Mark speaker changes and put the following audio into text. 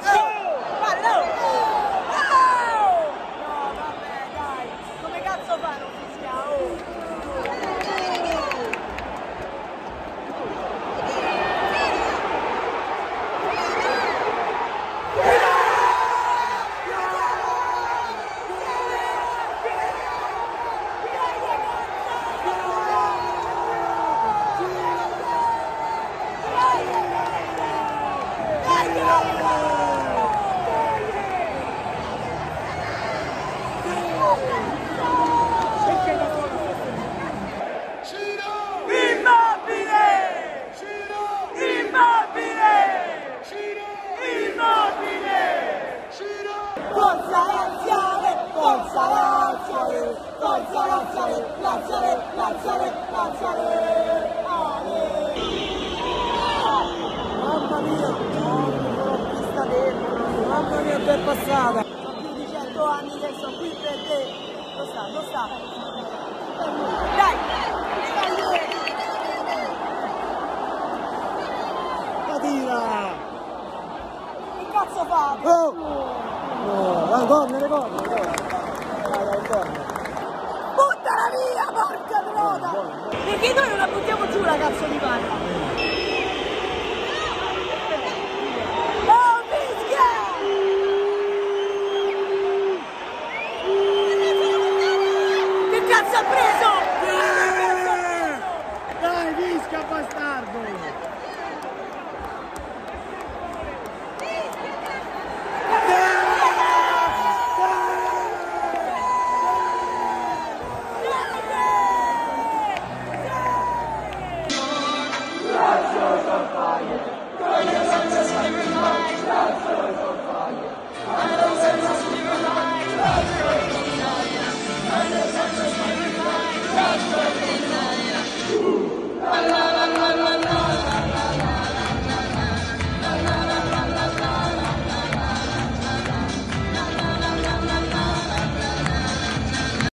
Speaker 1: Guarda, no! No, vabbè, dai! Come cazzo fai a non fischiare? Oh! Mamma mia, sta dentro, mamma mia, è passata. Sono più di 100 anni che sono qui per te. Lo sta, lo sta. Dai,
Speaker 2: Tira!
Speaker 1: che cazzo fate?
Speaker 2: Oh! No, vai, cornere, cornere. Dai, cornere.
Speaker 1: Buttala via, porca troda! Perché noi non la buttiamo giù la cazzo di palla?